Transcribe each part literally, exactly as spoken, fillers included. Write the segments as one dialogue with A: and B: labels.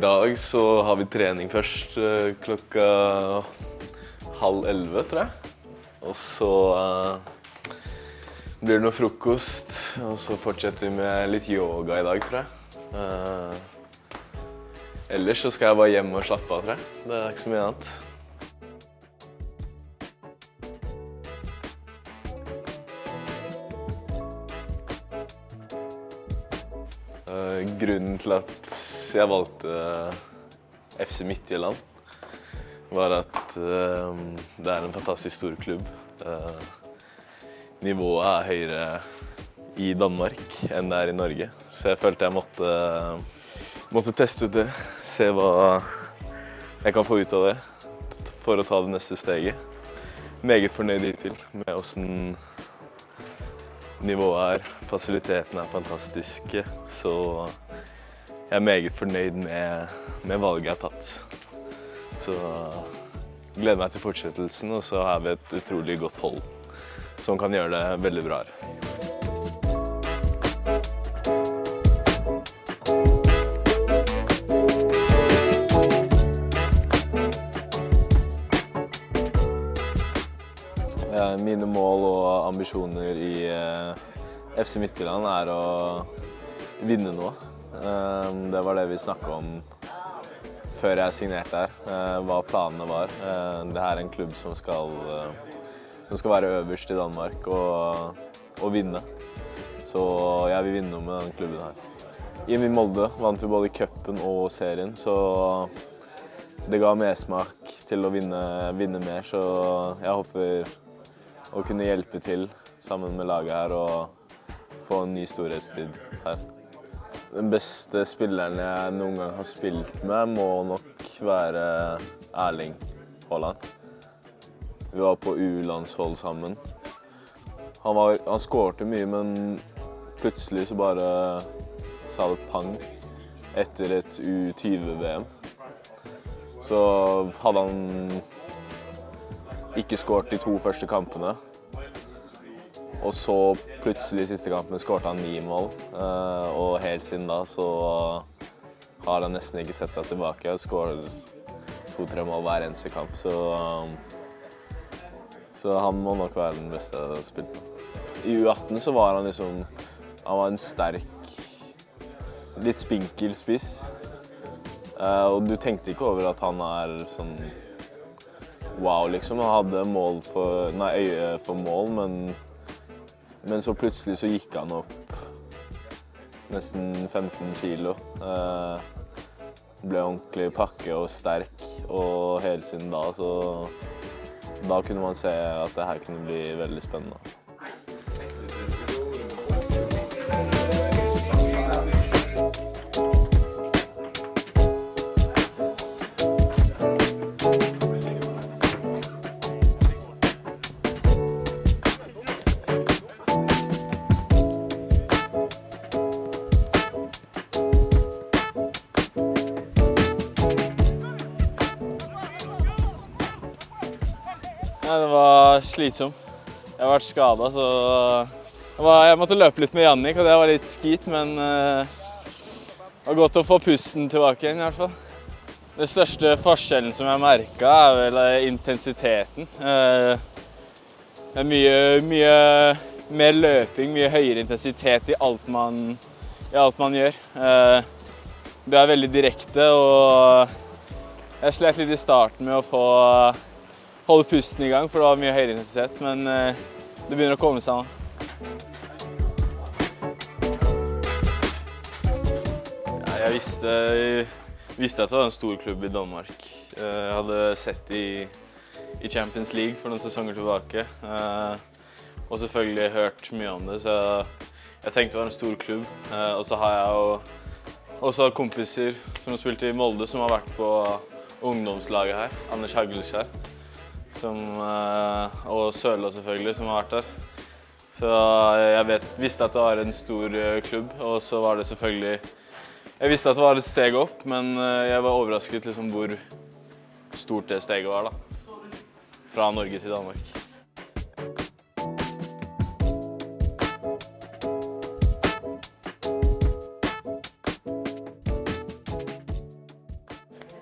A: dag så har vi trening først eh, klokka halv elleve, tror jeg. Og så eh, blir det noe frokost, og så fortsetter vi med litt yoga i dag, tror jeg. Eh, ellers så skal jeg bare hjem og slappe av, tror jeg. Det er ikke så mye annet. Uh, grunnen til at jeg valgte F C Midtjylland var at uh, det er en fantastisk stor klubb. Uh, nivået er høyere i Danmark enn det er i Norge, så jeg følte jeg måtte, måtte teste ut det, se hva jeg kan få ut av det for å ta det neste steget. Meget fornøyd hittil med hvordan nivået er, fasilitetene er fantastiske, så jeg er meget fornøyd med, med valget jeg har tatt. Så jeg gleder meg til fortsettelsen, og så har vi et utrolig godt hold som kan gjøre det veldig bra her. Mine mål og ambisjoner i F C Midtjylland er å vinne noe. Det var det vi snakket om før jeg signerte her, hva planene var. Dette er en klubb som skal, som skal være øverst i Danmark og, og vinne. Så jeg vil vinne noe med den klubben her. I min Molde vant vi både cupen og serien, så det ga mersmak til å vinne, vinne mer, så jeg håper å kunne hjelpe til sammen med laget her og få en ny storhetstid her. Den beste spilleren jeg noen gang har spilt med må nok være Erling Haaland. Vi var på U-landshold sammen. Han, var, han skårte mye, men plutselig så bare sa det pang etter et U tjue V M. Så hadde han ikke skåret de to første kampene. Og så plutselig i siste kampene skårte han ni mål. Og helt siden da så har han nesten ikke sett seg tilbake. Han skårer to-tre mål hver eneste kamp. Så, så han må nok være den beste jeg har spilt med. I U atten så var han liksom, han var en sterk, litt spinkel spiss. Og du tenkte ikke over at han er sånn wow, liksom. Han hadde mål for, nei, øye for mål, men, men så plutselig så gikk han opp nesten femten kilo. Eh, ble ordentlig pakke og sterk, og hele siden da, så da kunne man se at det her kunne bli veldig spennende.
B: Det var slitsomt. Jeg har vært skadet, så jeg måtte løpe litt med Jannik, og det var litt skit, men det var godt å få pusten tilbake igjen i hvert fall. Det største forskjellen som jeg merket er vel intensiteten. Det er mye, mye mer løping, mye høyere intensitet i alt man, i alt man gjør. Det er veldig direkte, og jeg slet litt i starten med å få holde pusten i gang, for det var mye høyere intensitet, men det begynner å komme seg nå. Ja, jeg visste, visste at det var en stor klubb i Danmark. Jeg hadde sett i, i Champions League for noen sesonger tilbake, og selvfølgelig hørt mye om det, så jeg tenkte det var en stor klubb. Og så har jeg jo også kompiser som har spilt i Molde, som har vært på ungdomslaget her, Anders Hagleskjær. Som, og Sørlå selvfølgelig, som har vært der. Så jeg vet, visste at det var en stor klubb, og så var det selvfølgelig... Jeg visste at det var et steg opp, men jeg var overrasket liksom hvor stort det steget var da. Fra Norge til Danmark.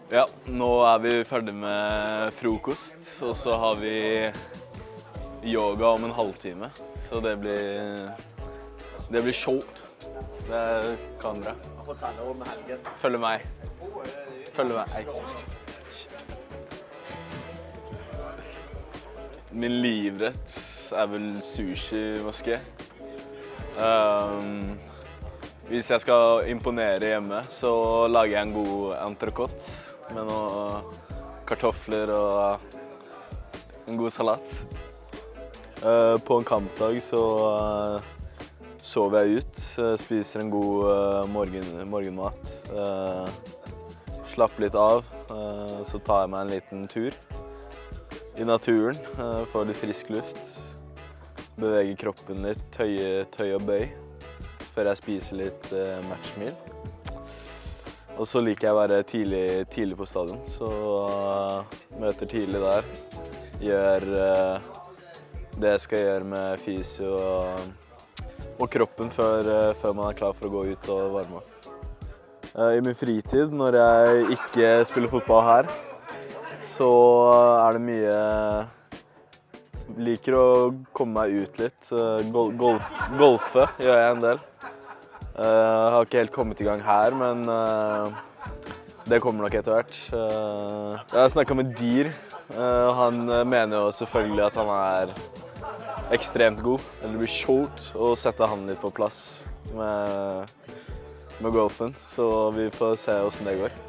B: Ja, nå er vi ferdig med frokost, og så har vi yoga om en halvtime. Så det blir, det blir short. Det kan dere. Følg meg. Følg meg. Min livrett er vel sushi, måske. Um, hvis jeg skal imponere hjemme, så lager jeg en god entrecôte med noen kartofler og en god salat. Uh, på en kampdag så uh, sover jeg ut, uh, spiser en god uh, morgen, morgenmat. Uh, slapper litt av, uh, så tar jeg meg en liten tur i naturen, uh, får litt frisk luft. Beveger kroppen litt, tøye, tøye og bøy, før jeg spiser litt uh, matchmeal. Og så liker jeg å være tidlig, tidlig på stadion, så uh, møter tidlig der. Gjør uh, det jeg skal gjøre med fysio og, og kroppen før, uh, før man er klar for å gå ut og varme opp. Uh, I min fritid, når jeg ikke spiller fotball her, så er det mye liker å komme meg ut litt. Gol golf golfe gjør jeg en del. Jeg har ikke helt kommet i gang her, men det kommer nok etter hvert. Jeg har snakket med Dyr. Han mener jo selvfølgelig at han er ekstremt god. Det blir short å sette han litt på plass med, med golfen, så vi får se hvordan det går.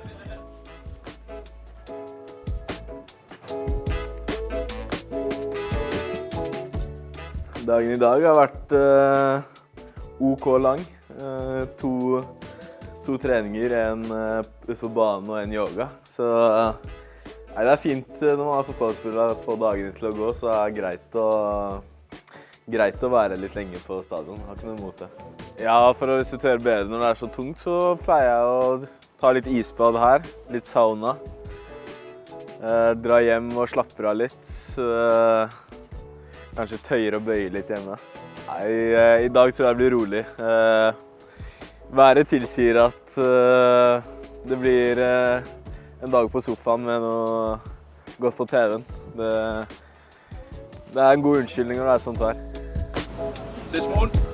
B: Dagen i dag har vært uh, OK lang. Uh, to, to treninger, en uh, utenfor banen og en yoga. Så uh, nei, det er fint uh, når man er fotballspiller å få dagene til å gå, så er det greit å, greit å være litt lenge på stadion. Jeg har ikke noe imot det. Ja, for å resultere bedre når det er så tungt, så pleier jeg å ta litt isbad her, litt sauna. Uh, dra hjem og slapper av litt. Uh, Kanskje tøyer og bøyer litt hjemme. Nei, i dag tror jeg det blir rolig. Været tilsier at det blir en dag på sofaen med noe godt på T V-en. Det, det er en god unnskyldning når det er sånt vær.
C: Ses morgen!